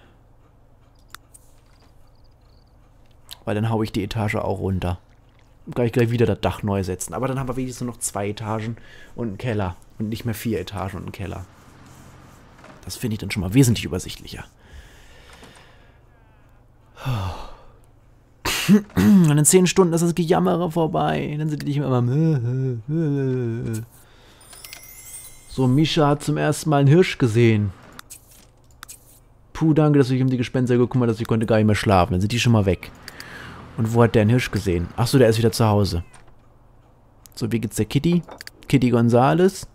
Weil dann haue ich die Etage auch runter. Kann ich gleich wieder das Dach neu setzen. Aber dann haben wir wenigstens nur noch zwei Etagen und einen Keller. Und nicht mehr vier Etagen und einen Keller. Das finde ich dann schon mal wesentlich übersichtlicher. Und in zehn Stunden ist das Gejammere vorbei. Dann sind die nicht mehr immer... So, Mischa hat zum ersten Mal einen Hirsch gesehen. Puh, danke, dass du dich um die Gespenster gekümmert hast. Ich konnte gar nicht mehr schlafen. Dann sind die schon mal weg. Und wo hat der einen Hirsch gesehen? Achso, der ist wieder zu Hause. So, wie geht's der Kitty? Kitty Gonzales.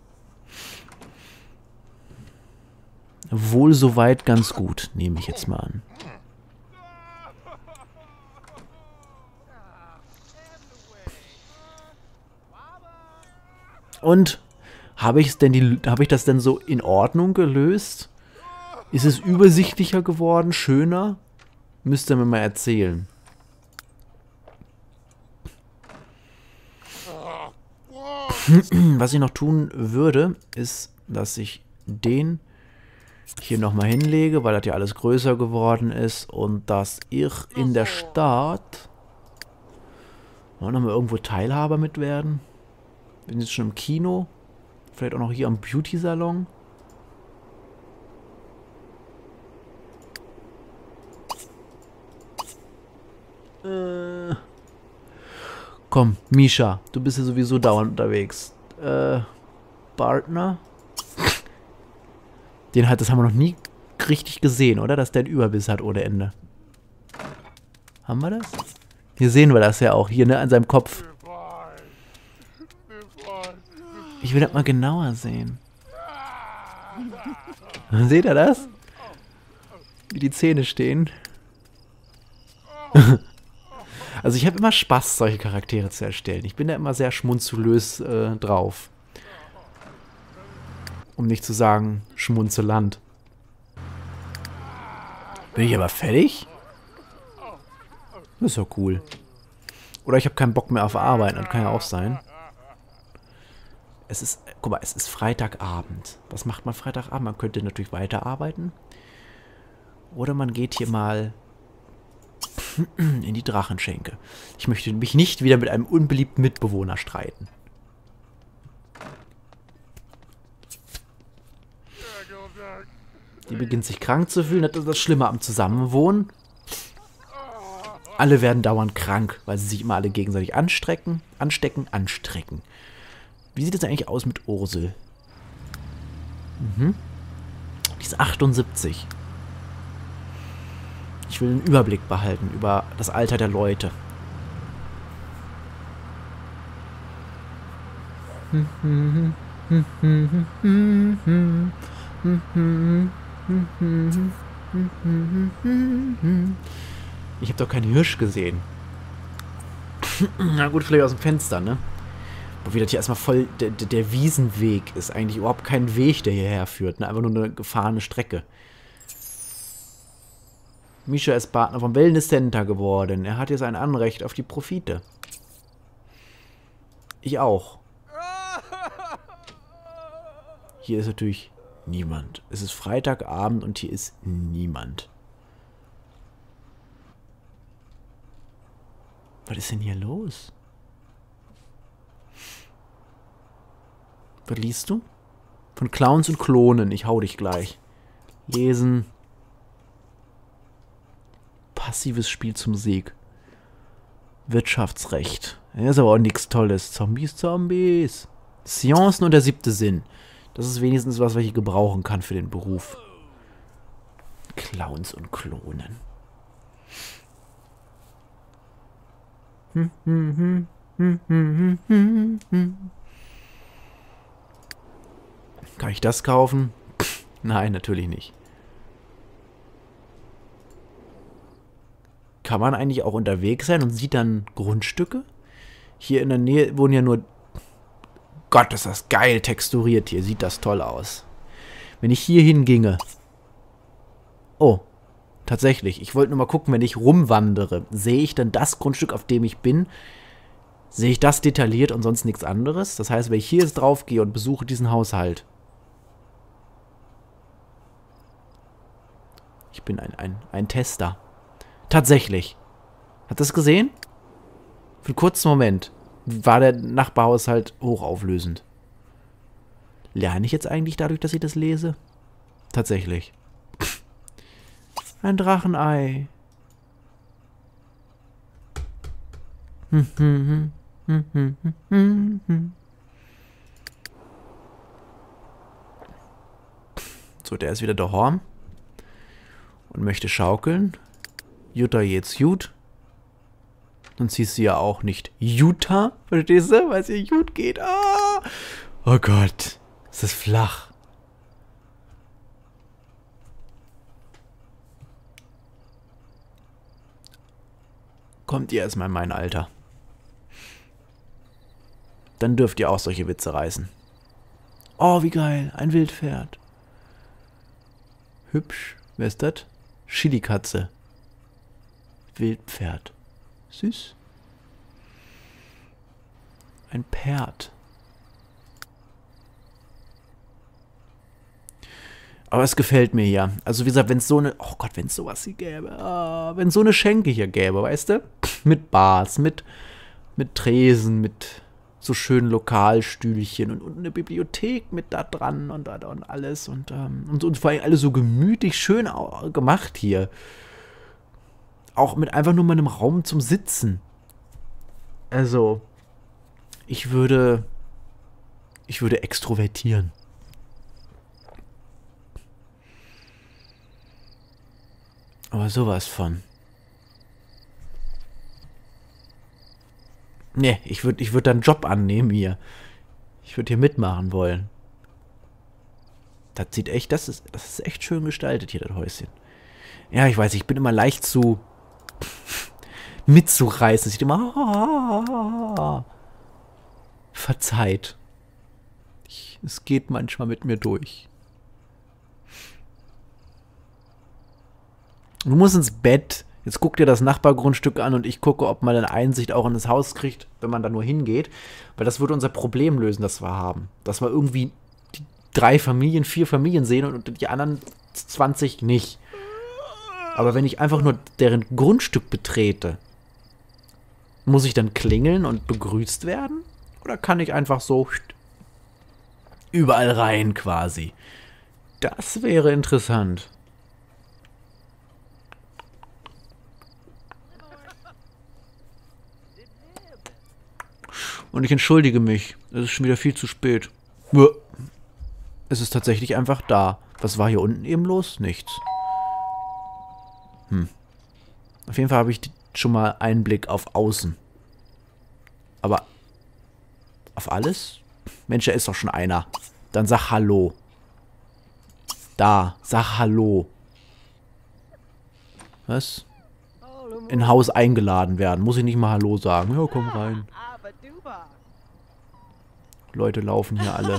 Wohl soweit ganz gut, nehme ich jetzt mal an. Und habe ich es denn die, habe ich das denn so in Ordnung gelöst? Ist es übersichtlicher geworden, schöner? Müsst ihr mir mal erzählen. Was ich noch tun würde, ist, dass ich den hier nochmal hinlege, weil das ja alles größer geworden ist und dass ich in der Stadt auch nochmal irgendwo Teilhaber mit werden. Bin jetzt schon im Kino, vielleicht auch noch hier am Beauty-Salon. Äh. Komm, Misha, du bist ja sowieso dauernd unterwegs. Äh, Partner? Den hat, das haben wir noch nie richtig gesehen, oder? Dass der einen Überbiss hat ohne Ende. Haben wir das? Hier sehen wir das ja auch, hier, ne, an seinem Kopf. Ich will das mal genauer sehen. Seht ihr das? Wie die Zähne stehen. Also ich habe immer Spaß, solche Charaktere zu erstellen. Ich bin da immer sehr schmunzelös äh, drauf. Um nicht zu sagen, schmunzeland. Bin ich aber fertig? Das ist ja cool. Oder ich habe keinen Bock mehr auf Arbeiten, das kann ja auch sein. Es ist, guck mal, es ist Freitagabend. Was macht man Freitagabend? Man könnte natürlich weiterarbeiten. Oder man geht hier mal in die Drachenschenke. Ich möchte mich nicht wieder mit einem unbeliebten Mitbewohner streiten. Die beginnt sich krank zu fühlen. Das ist das Schlimme am Zusammenwohnen. Alle werden dauernd krank, weil sie sich immer alle gegenseitig anstrecken, anstecken, anstrecken. Wie sieht es eigentlich aus mit Ursel? Mhm. Die ist achtundsiebzig. Ich will einen Überblick behalten über das Alter der Leute. Ich habe doch keinen Hirsch gesehen. Na gut, vielleicht aus dem Fenster, ne? Wo wieder hier erstmal voll der, der Wiesenweg ist. Eigentlich überhaupt kein Weg, der hierher führt, ne? Einfach nur eine gefahrene Strecke. Misha ist Partner vom Wellness Center geworden. Er hat jetzt ein Anrecht auf die Profite. Ich auch. Hier ist natürlich niemand. Es ist Freitagabend und hier ist niemand. Was ist denn hier los? Was liest du? Von Clowns und Klonen. Ich hau dich gleich. Lesen. Passives Spiel zum Sieg. Wirtschaftsrecht. Das ist aber auch nichts Tolles. Zombies, Zombies. Seancen und der siebte Sinn. Das ist wenigstens was, was ich gebrauchen kann für den Beruf. Clowns und Klonen. Hm, hm, hm, hm, hm, hm, hm. Kann ich das kaufen? Nein, natürlich nicht. Kann man eigentlich auch unterwegs sein und sieht dann Grundstücke? Hier in der Nähe wohnen ja nur... Gott, ist das geil texturiert hier. Sieht das toll aus. Wenn ich hier hinginge... Oh, tatsächlich. Ich wollte nur mal gucken, wenn ich rumwandere, sehe ich dann das Grundstück, auf dem ich bin? Sehe ich das detailliert und sonst nichts anderes? Das heißt, wenn ich hier jetzt drauf gehe und besuche diesen Haushalt... Ich bin ein, ein, ein Tester. Tatsächlich. Hat das gesehen? Für einen kurzen Moment war der Nachbarhaushalt hochauflösend. Lerne ich jetzt eigentlich dadurch, dass ich das lese? Tatsächlich. Ein Drachenei. So, der ist wieder daheim. Und möchte schaukeln. Jutta geht's gut. Dann siehst du ja auch nicht Jutta, verstehst du? Weil es ihr gut geht. Ah! Oh Gott, es ist flach. Kommt ihr erstmal in mein Alter. Dann dürft ihr auch solche Witze reißen. Oh, wie geil, ein Wildpferd. Hübsch, wer ist das? Chili-Katze. Wildpferd. Süß. Ein Pferd. Aber es gefällt mir hier. Also wie gesagt, wenn es so eine... Oh Gott, wenn es sowas hier gäbe. Oh, wenn es so eine Schenke hier gäbe, weißt du? Mit Bars, mit, mit Tresen, mit so schönen Lokalstühlchen und, und eine Bibliothek mit da dran und, und alles. Und, ähm, und, und vor allem alles so gemütlich, schön gemacht hier. Auch mit einfach nur mal einem Raum zum Sitzen. Also, ich würde... Ich würde extrovertieren. Aber sowas von. Nee, ich würde ich würd dann einen Job annehmen hier. Ich würde hier mitmachen wollen. Das sieht echt, das ist, das ist echt schön gestaltet hier, das Häuschen. Ja, ich weiß, ich bin immer leicht zu mitzureißen. Es sieht immer verzeiht. Ich, es geht manchmal mit mir durch. Du musst ins Bett. Jetzt guck dir das Nachbargrundstück an und ich gucke, ob man eine Einsicht auch in das Haus kriegt, wenn man da nur hingeht. Weil das würde unser Problem lösen, das wir haben. Dass wir irgendwie die drei Familien, vier Familien sehen und die anderen zwanzig nicht. Aber wenn ich einfach nur deren Grundstück betrete, muss ich dann klingeln und begrüßt werden? Oder kann ich einfach so überall rein quasi? Das wäre interessant. Und ich entschuldige mich. Es ist schon wieder viel zu spät. Es ist tatsächlich einfach da. Was war hier unten eben los? Nichts. Hm. Auf jeden Fall habe ich schon mal Einblick auf außen. Aber auf alles? Mensch, da ist doch schon einer. Dann sag Hallo. Da, sag Hallo. Was? In Haus eingeladen werden. Muss ich nicht mal Hallo sagen. Ja, komm rein. Leute laufen hier alle.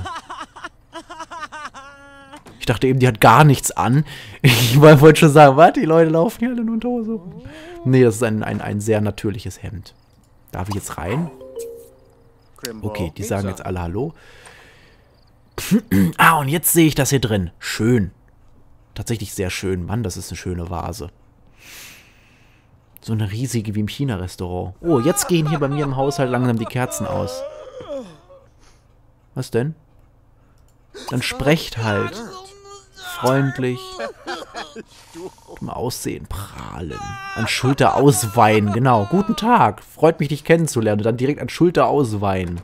Ich dachte eben, die hat gar nichts an. Ich wollte schon sagen, warte, die Leute laufen hier alle nur in Hose. Nee, das ist ein, ein, ein sehr natürliches Hemd. Darf ich jetzt rein? Okay, die sagen jetzt alle Hallo. Ah, und jetzt sehe ich das hier drin. Schön. Tatsächlich sehr schön. Mann, das ist eine schöne Vase. So eine riesige wie im China-Restaurant. Oh, jetzt gehen hier bei mir im Haushalt langsam die Kerzen aus. Was denn? Dann sprecht halt. Freundlich. Im Aussehen prahlen. An Schulter ausweinen. Genau. Guten Tag. Freut mich, dich kennenzulernen. Dann direkt an Schulter ausweinen.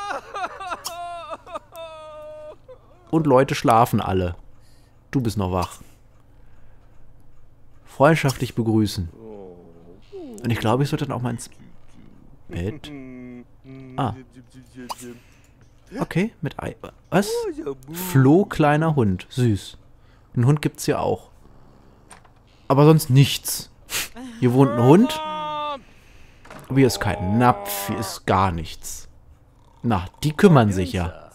Und Leute schlafen alle. Du bist noch wach. Freundschaftlich begrüßen. Und ich glaube, ich sollte dann auch mal ins Bett. Ah. Okay, mit Ei. Was? Flo, kleiner Hund. Süß. Einen Hund gibt's hier auch. Aber sonst nichts. Hier wohnt ein Hund. Aber hier ist kein Napf. Hier ist gar nichts. Na, die kümmern sich ja.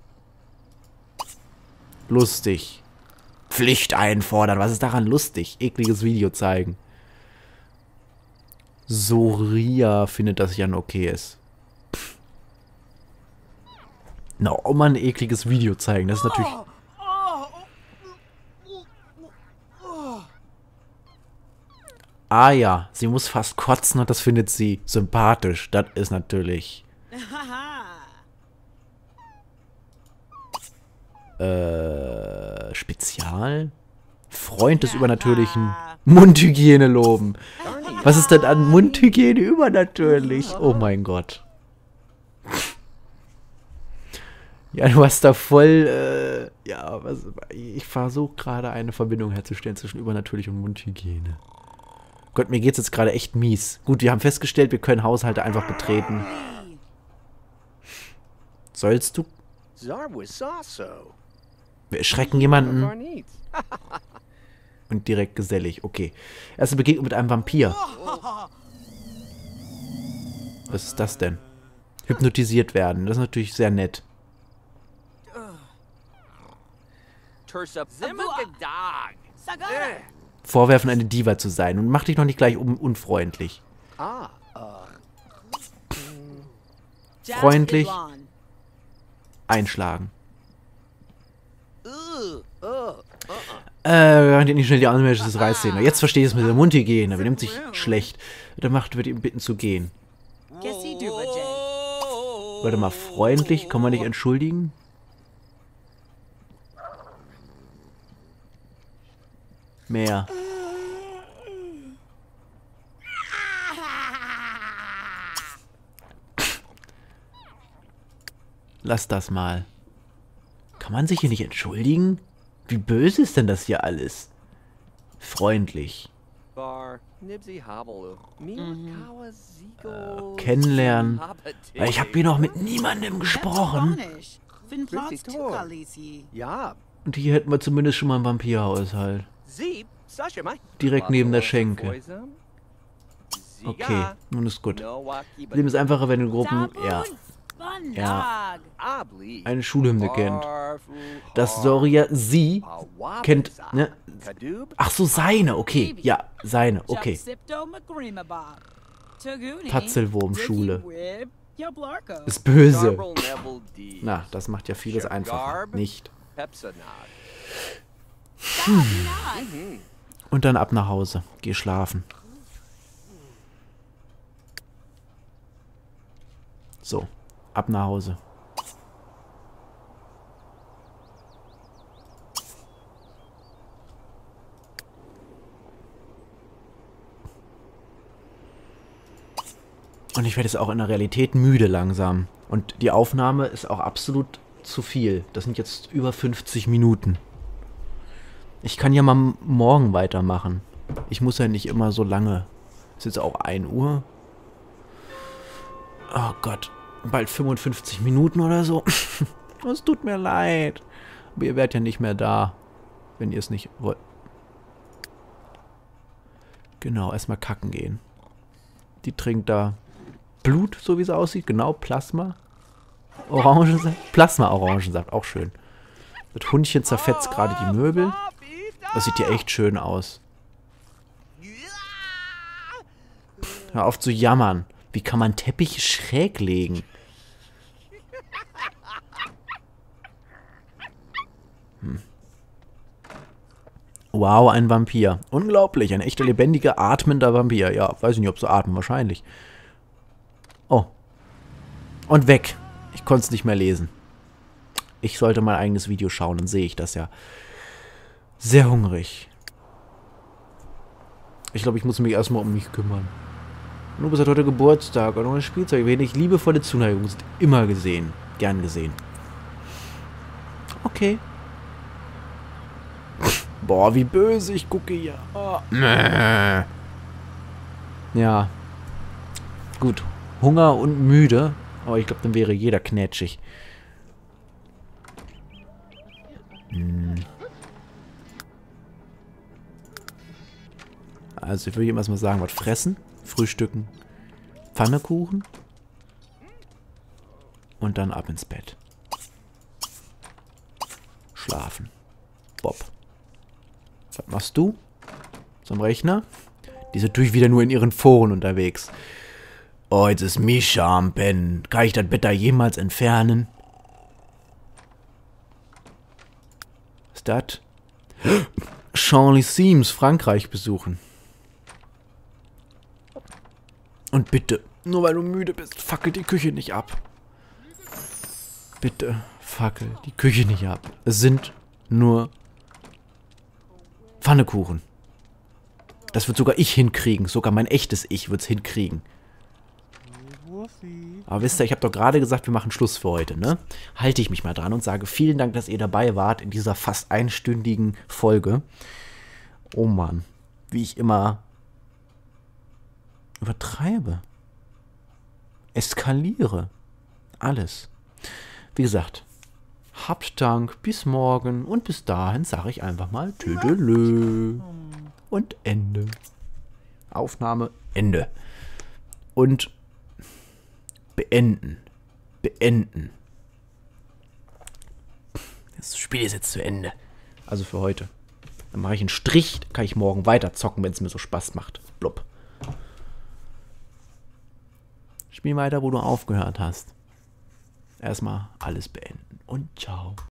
Lustig. Pflicht einfordern. Was ist daran lustig? Ekliges Video zeigen. Soria findet, dass Jan okay ist. Na, auch mal ein ekliges Video zeigen. Das ist natürlich... Ah ja, sie muss fast kotzen und das findet sie sympathisch. Das ist natürlich... Äh, Spezial? Freund des Übernatürlichen. Mundhygiene loben. Was ist denn an Mundhygiene übernatürlich? Oh mein Gott. Ja, du hast da voll, äh, ja, was, ich versuche gerade eine Verbindung herzustellen zwischen übernatürlich und Mundhygiene. Gott, mir geht's jetzt gerade echt mies. Gut, wir haben festgestellt, wir können Haushalte einfach betreten. Sollst du? Wir erschrecken jemanden. Und direkt gesellig, okay. Erste Begegnung mit einem Vampir. Was ist das denn? Hypnotisiert werden, das ist natürlich sehr nett. Vorwerfen, eine Diva zu sein. Und mach dich noch nicht gleich un unfreundlich. Freundlich. Äh, nicht schnell die Anmeldung des Reißzähne. Jetzt verstehe ich es mit der Mundhygiene. Er benimmt sich schlecht. Der Macht wird ihm bitten zu gehen. Warte mal, freundlich, kann man nicht entschuldigen? Mehr. Lass das mal. Kann man sich hier nicht entschuldigen? Wie böse ist denn das hier alles? Freundlich. Äh, kennenlernen. Ich habe hier noch mit niemandem gesprochen. Und hier hätten wir zumindest schon mal ein Vampirhaushalt. Direkt neben der Schenke. Okay, nun ist gut. Leben ist einfacher, wenn du Gruppen... Ja. Ja. Eine Schulhymne kennt. Das Soria sie kennt... Ne? Ach so, seine. Okay. Ja, seine. Okay. Tatzelwurmschule. Ist böse. Na, das macht ja vieles einfacher. Nicht. Hm. Und dann ab nach Hause. Geh schlafen. So, ab nach Hause. Und ich werde jetzt auch in der Realität müde langsam. Und die Aufnahme ist auch absolut zu viel. Das sind jetzt über fünfzig Minuten. Ich kann ja mal morgen weitermachen. Ich muss ja nicht immer so lange. Ist jetzt auch ein Uhr. Oh Gott. Bald fünfundfünfzig Minuten oder so. Es tut mir leid. Aber ihr werdet ja nicht mehr da. Wenn ihr es nicht wollt. Genau, erstmal kacken gehen. Die trinkt da Blut, so wie es aussieht. Genau, Plasma. Orangensaft. Plasma-Orangensaft, auch schön. Das Hundchen zerfetzt gerade die Möbel. Das sieht ja echt schön aus. Hör auf zu jammern. Wie kann man Teppiche schräg legen? Hm. Wow, ein Vampir. Unglaublich, ein echter, lebendiger, atmender Vampir. Ja, weiß ich nicht, ob sie atmen, wahrscheinlich. Oh. Und weg. Ich konnte es nicht mehr lesen. Ich sollte mein eigenes Video schauen, dann sehe ich das ja. Sehr hungrig. Ich glaube, ich muss mich erstmal um mich kümmern. Du bist heute Geburtstag und ohne Spielzeug. Wenig liebevolle Zuneigung sind immer gesehen. Gern gesehen. Okay. Boah, wie böse ich gucke hier. Oh. Ja. Gut. Hunger und müde. Aber ich glaube, dann wäre jeder knätschig. Hm. Also ich würde ihm erstmal sagen, was fressen, frühstücken, Pfannekuchen und dann ab ins Bett. Schlafen. Bob. Was machst du? Zum Rechner? Die ist natürlich wieder nur in ihren Foren unterwegs. Oh, jetzt ist Mischa am Pennen. Kann ich das Bett da jemals entfernen? Was ist das? Charlie Seams, Frankreich besuchen. Und bitte, nur weil du müde bist, fackel die Küche nicht ab. Bitte, fackel die Küche nicht ab. Es sind nur Pfannekuchen. Das wird sogar ich hinkriegen. Sogar mein echtes Ich wird es hinkriegen. Aber wisst ihr, ich habe doch gerade gesagt, wir machen Schluss für heute, ne? Halte ich mich mal dran und sage vielen Dank, dass ihr dabei wart in dieser fast einstündigen Folge. Oh Mann, wie ich immer übertreibe. Eskaliere. Alles. Wie gesagt, habt Dank, bis morgen und bis dahin sage ich einfach mal Tüdelö. Und Ende. Aufnahme, Ende. Und beenden. Beenden. Das Spiel ist jetzt zu Ende. Also für heute. Dann mache ich einen Strich, dann kann ich morgen weiter zocken, wenn es mir so Spaß macht. Blub. Spiel weiter, wo du aufgehört hast. Erstmal alles beenden und ciao.